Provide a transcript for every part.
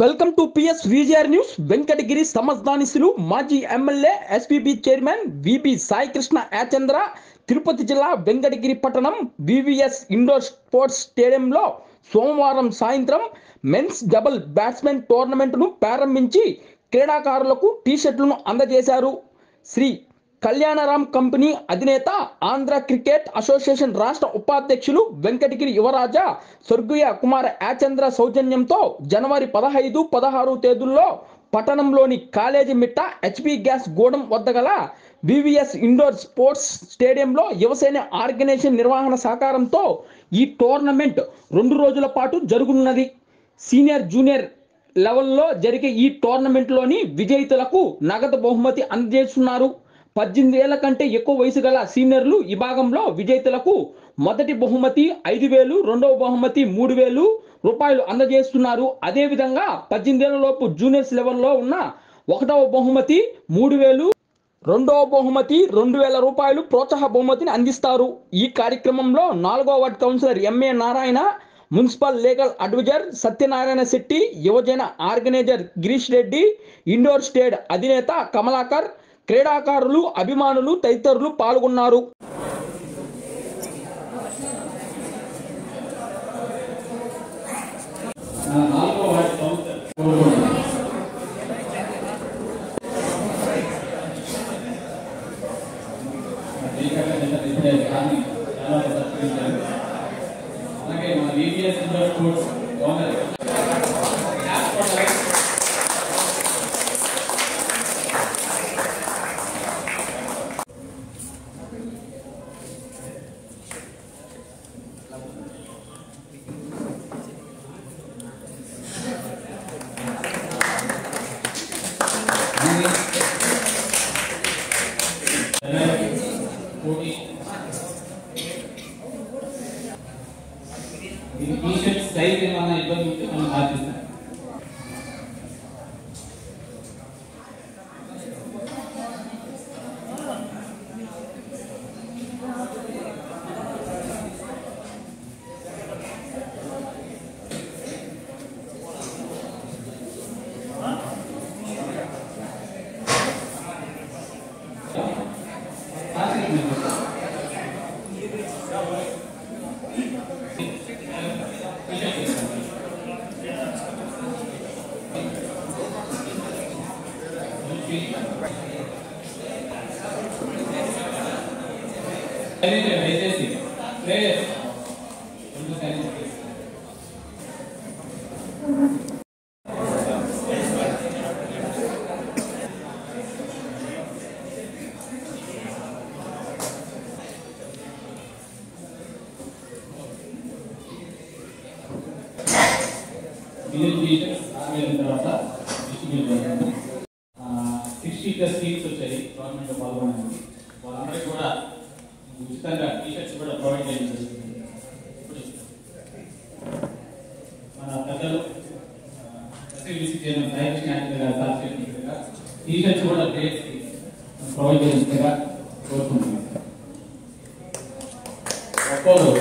Welcome to PS VGR news. Venkatagiri సమర్థానిసులు మాజీ MLA SPB chairman VB Saikrishna Yachendra Tirupati జిల్లా వెంకటగిరి పట్టణం వివిఎస్ ఇండోర్ స్పోర్ట్స్ స్టేడియంలో సోమవారం సాయంత్రం మెన్స్ డబుల్ బ్యాట్స్మెన్ టోర్నమెంట్ను ప్రారంభించి క్రీడాకారులకు టీషర్ట్లను అందజేశారు. శ్రీ కళ్యాణరామ్ కంపెనీ అధినేత, ఆంధ్ర క్రికెట్ అసోసియేషన్ రాష్ట్ర ఉపాధ్యక్షులు వెంకటగిరి యువరాజా స్వర్గీయ కుమార యాచంద్ర సౌజన్యంతో జనవరి 15, 16 తేదీల్లో పట్టణంలోని కాలేజీ మిట్ట హెచ్పి గ్యాస్ గోడం వద్ద గల వివిఎస్ ఇండోర్ స్పోర్ట్స్ స్టేడియంలో యువసేన ఆర్గనైజేషన్ నిర్వహణ సహకారంతో ఈ టోర్నమెంట్ 2 రోజుల పాటు జరుగుతున్నది. సీనియర్, జూనియర్ లెవెల్లో జరిగే ఈ టోర్నమెంట్లోని విజేతలకు నగదు బహుమతి అందజేస్తున్నారు. 18 ఏళ్ల కంటే ఎక్కువ వయసు గల సీనియర్లు విభాగంలో విజేతలకు మొదటి బహుమతి 5,000, రెండవ బహుమతి 3,000 రూపాయలు అందజేస్తున్నారు. అదేవిధంగా 18 ఏళ్ల లోపు జూనియర్స్ లెవెల్లో ఉన్న ఒకటవ బహుమతి 3,000, రెండవ బహుమతి 2,000 రూపాయలు ప్రోత్సాహ బహుమతిని అందిస్తారు. ఈ కార్యక్రమంలో 4వ ward councillor MA Narayana, municipal legal adviser Satyanarayana Shetty, యువజన organiser Girish Reddy, indoor state అధినేత కమలాకర్, క్రీడాకారులు, అభిమానులు తదితరులు పాల్గొన్నారు. సైజ్ ఏమైనా ఇబ్బంది ఉంటే మనం ఆశిస్తాం. దయచేసి ప్లేయర్స్ తర్వాత డిస్ట్రిబ్యూట్ చేస్తాము. 60+ టీమ్స్ వచ్చాయి గవర్నమెంట్ పాల్గొనడానికి. వాళ్ళందరికీ కూడా ఉచితంగా టీషర్ట్స్ కూడా ప్రొవైడ్ చేయడం జరుగుతుంది. మన పెద్దలు ఎస్సీబీసీ చైర్మన్ సాయికృష్ణ యాచంద్ర గారు సాక్షిగా టీషర్ట్స్ కూడా ప్లేయర్స్కి ప్రొవైడ్ చేసినట్టుగా కోరుకుంటున్నాం. ఒక్కోరు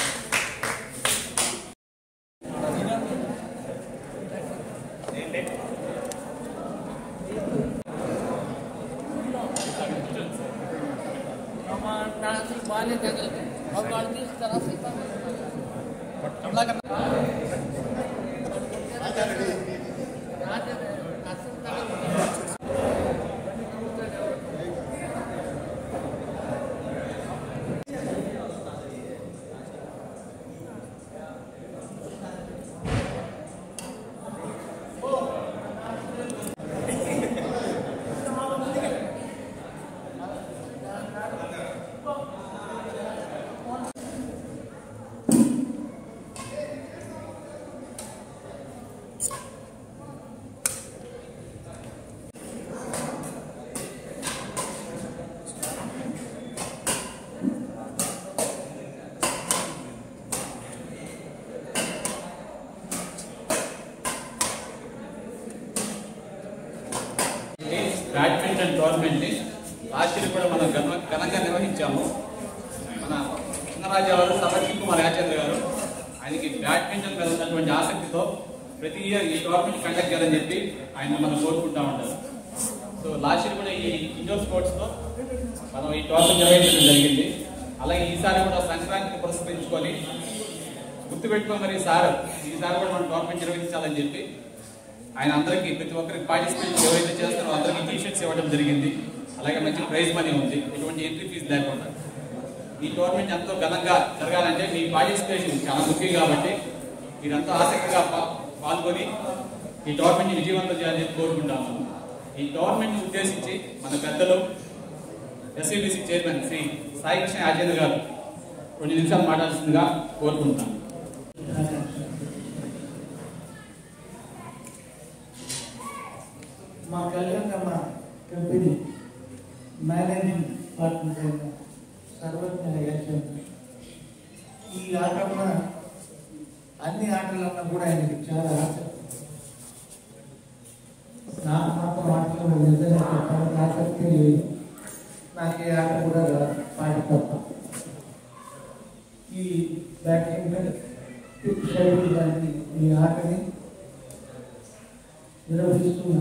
బ్యాడ్మింటన్ టోర్నమెంట్ లాస్ట్ ఇయర్ కూడా మనం ఘనంగా నిర్వహించాము. మన చిన్నరాజా వారు సభకి కుమార్ యాచంద్ర గారు ఆయనకి బ్యాడ్మింటన్ మీద ఉన్నటువంటి ఆసక్తితో ప్రతి ఇయర్ ఈ టోర్నమెంట్ కండక్ట్ చేయాలని చెప్పి ఆయన మనం కోరుకుంటా ఉంటారు. సో లాస్ట్ ఇయర్ కూడా ఈ ఇండోర్ స్పోర్ట్స్లో మనం ఈ టోర్నమెంట్ నిర్వహించడం జరిగింది. అలాగే ఈసారి కూడా సంక్రాంతిని పురస్కరించుకొని గుర్తుపెట్టుకో మరి ఈసారి కూడా మనం టోర్నమెంట్ నిర్వహించాలని చెప్పి ఆయన అందరికీ ప్రతి ఒక్కరికి పార్టిసిపేట్ ఎవరైతే చేస్తారో అందరికీ టీషర్ట్స్ ఇవ్వడం జరిగింది. అలాగే మంచి ప్రైజ్ మనీ ఉంది, ఎటువంటి ఎంట్రీ ఫీజు లేకుండా. ఈ టోర్నమెంట్ ఎంతో ఘనంగా జరగాలంటే మీ పార్టిసిపేషన్ చాలా ముఖ్యం కాబట్టి మీరంతా ఆసక్తిగా పాల్గొని ఈ టోర్నమెంట్ని విజయవంతం చేయాలని కోరుకుంటాము. ఈ టోర్నమెంట్ని ఉద్దేశించి మన పెద్దలు ఎస్వీబీసీ చైర్మన్ శ్రీ సాయి కృష్ణ యాచేంద్ర గారు 2 నిమిషాలు మాట్లాడాల్సిందిగా కోరుకుంటాం. మా కళ్యాణ కంపెనీ మేనేజింగ్ పార్ట్నర్ అయిన సర్వజ్ఞ యాచేంద్ర ఈ ఆటలో అన్ని ఆటలన్నా కూడా ఆయనకి చాలా ఆసక్తి. నాకు మాత్రం ఆటలో నిజంగా చెప్పడానికి ఆసక్తి లేదు. నాకు ఏ ఆట కూడా పాట తప్ప. ఈ బ్యాడ్మింటన్ శైలి లాంటి ఈ ఆటని నిర్వహిస్తున్నా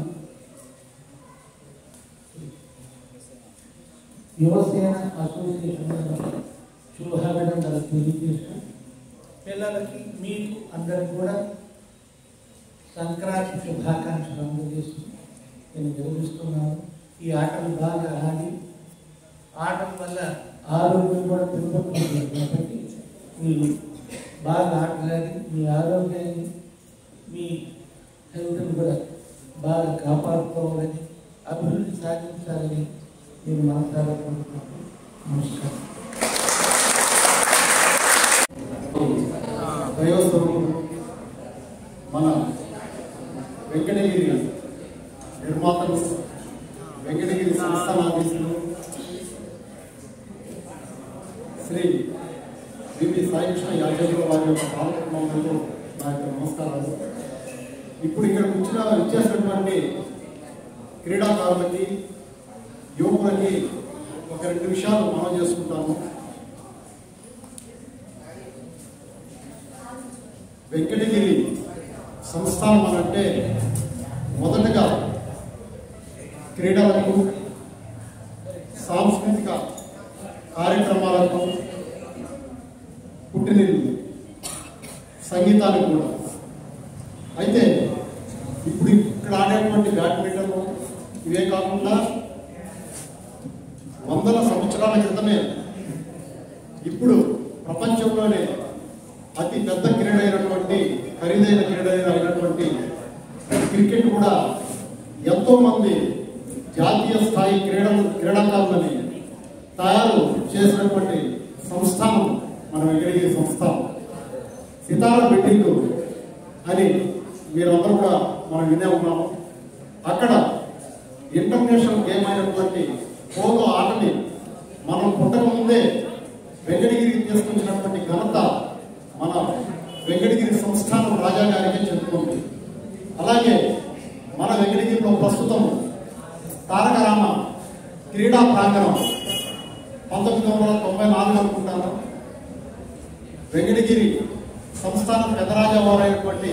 యువసేన అసోసియేషన్ శుభాభినందనలు తెలియజేస్తూ పిల్లలకి మీకు అందరికి కూడా సంక్రాంతి శుభాకాంక్షలు అందజేస్తూ నేను నిర్వహిస్తున్నాను. ఈ ఆటలు బాగా ఆడి ఆటల వల్ల ఆరోగ్యం కూడా పెరుగుతుంది కాబట్టి మీరు బాగా ఆటలాడి మీ ఆరోగ్యాన్ని మీ హెల్త్ని కూడా బాగా కాపాడుకోవాలని అభివృద్ధి సాధించాలని నేను మాట్లాడుకుంటున్నాను. నమస్కారం. దైవస్వరూపుడు మన వెంకటగిరి నిర్మాతలు, వెంకటగిరి సంస్థానాధీశులు శ్రీ వివి సాయి కృష్ణ యాచేంద్ర వారి యొక్క పాల్గొనడంలో నా యొక్క నమస్కారాలు. ఇప్పుడు ఇక్కడ ఇచ్చేసినటువంటి క్రీడాకారులకి, యువకులకి ఒక 2 విషయాలు మనం చేసుకుంటాము. వెంకటగిరి సంస్థానం అనంటే మొదటగా క్రీడలకు, సాంస్కృతిక కార్యక్రమాలకు పుట్టినిల్లు, సంగీతానికి కూడా. అయితే ఇప్పుడు ఇక్కడ ఆడేటువంటి బ్యాడ్మింటన్ ఇవే కాకుండా వందల సంవత్సరాల క్రితమే ఇప్పుడు ప్రపంచంలోనే అతి పెద్ద క్రీడ అయినటువంటి, ఖరీదైన క్రీడ అయినటువంటి క్రికెట్ కూడా ఎంతో మంది జాతీయ స్థాయి క్రీడాకారులని తయారు చేసినటువంటి సంస్థానం మన వెంకటగిరి సంస్థానం. సితార బెట్టింగ్ అని మీరందరూ కూడా మనం వినే ఉన్నాము. అక్కడ ఇంటర్నేషనల్ గేమ్ అయినటువంటి పోలో ఆటని మనం పుట్టక ముందే వెంకటగిరికి తీసుకొచ్చినటువంటి ఘనత మన వెంకటగిరి సంస్థానం రాజా గారికి చెప్పుకుంది. అలాగే మన వెంకటగిరిలో ప్రస్తుతం తారక రామ క్రీడా ప్రాంగణం 1994 అనుకుంటాను వెంకటగిరి సంస్థానం పెద్దరాజా వారైనటువంటి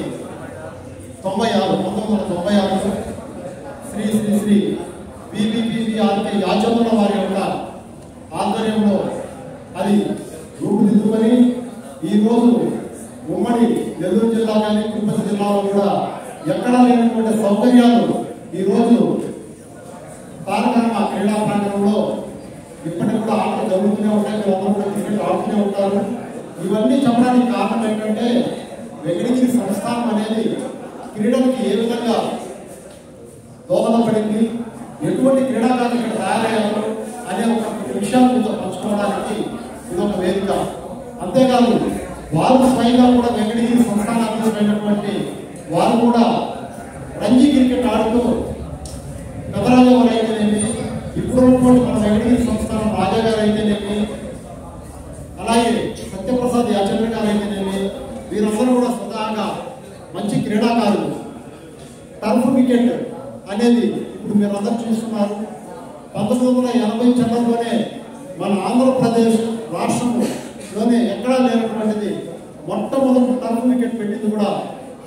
1996 శ్రీ శ్రీ శ్రీ వివిపిఆర్కే యాచంద్ర వారి యొక్క ఆధ్వర్యంలో అది రూపుదిద్దుకొని ఈరోజు ఉమ్మడి నెల్లూరు జిల్లా కానీ తిరుపతి జిల్లాలో కూడా ఎక్కడా లేనటువంటి సౌకర్యాలు ఈరోజు తారకరామ క్రీడా ప్రాంగణంలో ఇప్పటికి కూడా ఆటలు జరుగుతూనే ఉంటాయి. అందరూ కూడా క్రికెట్ ఆడుతూనే ఉంటారు. ఇవన్నీ చెప్పడానికి కారణం ఏంటంటే వెంకటగిరి సంస్థానం అనేది క్రీడలకి ఏ విధంగా దోహదపడింది, ఎటువంటి క్రీడాకారులు ఇక్కడ తయారయ్యారు అనే ఒక విషయాలు మీతో పంచుకోవడానికి ఇది ఒక వేదిక. అంతేకాదు వారు స్వయంగా కూడా వెంకటగిరి సంస్థానాధిపతి వారు కూడా రంజీ క్రికెట్ ఆడుతూ పెద్దరాజా వారు అయితేనేమి, ఇప్పుడు ఉన్నటువంటి మన వెంకటగిరి సంస్థానం రాజా గారు అయితేనేమి, అలాగే సత్యప్రసాద్ యాచంద్ర గారు అయితేనేమి, వీరందరూ కూడా స్వతహాగా మంచి క్రీడాకారులు. టర్ఫ్ వికెట్ అనేది ఇప్పుడు మీరందరూ చూస్తున్నారు. 1980 చివరిలోనే మన ఆంధ్రప్రదేశ్ రాష్ట్రంలోనే ఎక్కడా లేనటువంటిది మొట్టమొదటి టర్ఫ్ వికెట్ పెట్టింది కూడా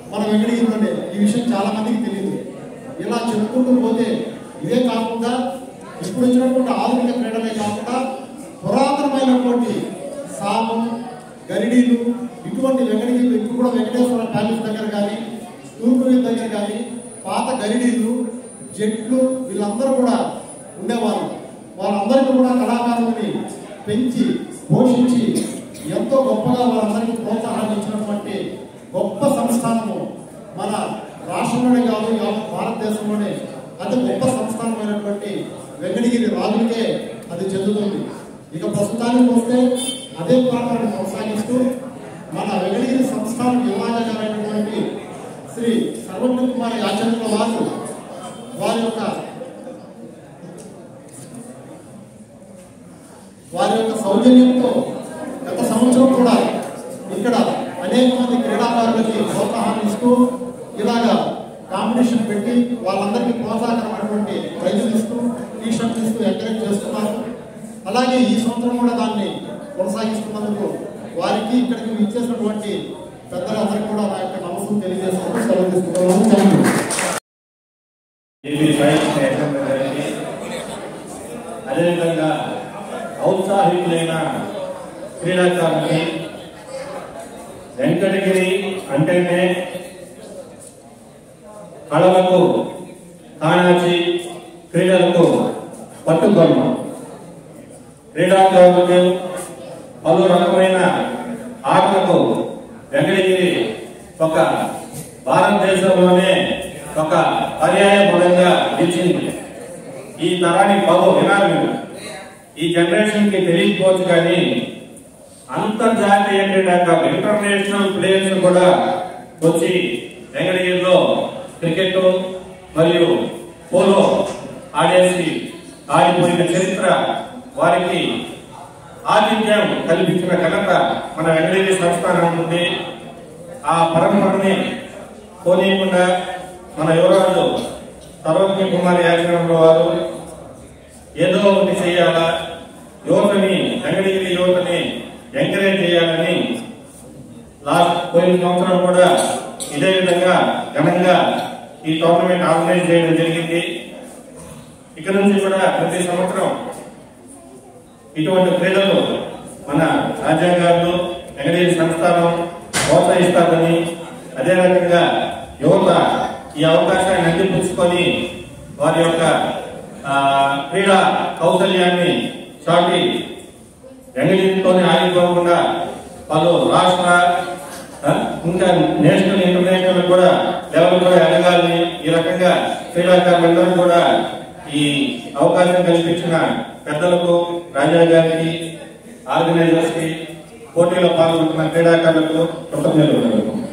మన వెంకటగిరిలోనే. ఈ విషయం చాలా మందికి తెలియదు. ఇలా చెప్పుకుంటూ పోతే ఇదే కాకుండా ఇప్పుడు వచ్చినటువంటి ఆధునిక క్రీడలే కాకుండా పురాతనమైనటువంటి సాము, గరిడీలు, ఇటువంటి వెంకటగిరి ఇప్పుడు కూడా వెంకటేశ్వర ప్యాలెస్ దగ్గర కానీ, తూర్పువీధి దగ్గర కానీ పాత గరిడీలు, జట్లు వీళ్ళందరూ కూడా ఉండేవాళ్ళు. వాళ్ళందరికీ కూడా కళాకారులని పెంచి పోషించి ఎంతో గొప్పగా వాళ్ళందరికీ ప్రోత్సాహాన్ని ఇచ్చినటువంటి గొప్ప సంస్థానము మన రాష్ట్రంలోనే కాదు, భారతదేశంలోనే అతి గొప్ప సంస్థానమైనటువంటి వెంకటగిరి రాజులకే అది చెందుతుంది. ఇక ప్రస్తుతానికి వస్తే అదే ప్రాంతాన్ని కొనసాగిస్తూ మన వెంకటగిరి సంస్థానం యువరాజైనటువంటి శ్రీ సర్వజ్ఞ కుమార్ యాచంద్ర వారి యొక్క సౌజన్యంతో గత సంవత్సరం కూడా ఇక్కడ అనేక మంది క్రీడాకారులకి ప్రోత్సాహాన్ని ఇస్తూ ఇలాగా కాంపిటీషన్ పెట్టి వాళ్ళందరికీ ప్రోత్సాహకరమైనటువంటి ప్రైజులు ఇస్తూ, టీషర్ట్లు ఇస్తూ ఎంకరేజ్ చేస్తున్నారు. అలాగే ఈ సంవత్సరం కూడా దాన్ని కొనసాగిస్తున్నందుకు వారికి ఇక్కడికి ఇచ్చేసినటువంటి పెద్దలందరికీ కూడా నా యొక్క నమస్కారం తెలియజేసుకుంటూ సెలవు తీసుకుంటున్నాను. అదేవిధంగా ఔత్సాహికులైన క్రీడాకారులకి వెంకటగిరి అంటేనే కళలకు కాణాచి, క్రీడలకు పట్టుకొమ్మ. క్రీడాకారులకు పలు రకమైన ఆటలకు వెంకటగిరి ఒక భారతదేశంలోనే ఒక పర్యాయ పదంగా నిలిచింది. ఈ తరానికి బాబు వినాలి, ఈ జనరేషన్ కి తెలియకపోవచ్చు కానీ అంతర్జాతీయ క్రీడాకారులు, ఇంటర్నేషనల్ ప్లేయర్స్ కూడా వచ్చి వెంకటగిరిలో క్రికెట్ మరియు పోలో ఆడిపోయిన చరిత్ర, వారికి ఆతిథ్యం కల్పించిన ఘనత మన వెంకటగిరి సంస్థానం ఉంది. ఆ పరంపరని పోనీయకుండా మన యువరాజు సర్వజ్ఞ కుమార్ యాచంద్ర వారు ఏదో ఒకటి చేయాలా, యువతని, వెంకటగిరి యువతని ఎంకరేజ్ చేయాలని పోయిన సంవత్సరం కూడా ఇదే విధంగా ఘనంగా ఈ టోర్నమెంట్ ఆర్గనైజ్ చేయడం జరిగింది. ఇక్కడ నుంచి కూడా ప్రతి సంవత్సరం ఇటువంటి క్రీడలు మన రాజ్యాంగాల్లో వెంకటగిరి సంస్థానం ప్రోత్సహిస్తారని, అదే రకంగా యువత ఈ అవకాశాన్ని అందిపుచ్చుకొని వారి యొక్క క్రీడా కౌశల్యాన్ని చాటి వెంకటగిరితోనే ఆగిపోకుండా పలు రాష్ట్ర ఇంకా నేషనల్, ఇంటర్నేషనల్ కూడా లెవెల్ కూడా ఎదగాలని ఈ రకంగా క్రీడాకారులందరూ కూడా ఈ అవకాశం కల్పించిన పెద్దలకు, రాజా గారికి, ఆర్గనైజర్స్ కి, పోటీలో పాల్గొంటున్న క్రీడాకారులకు కృతజ్ఞతలు.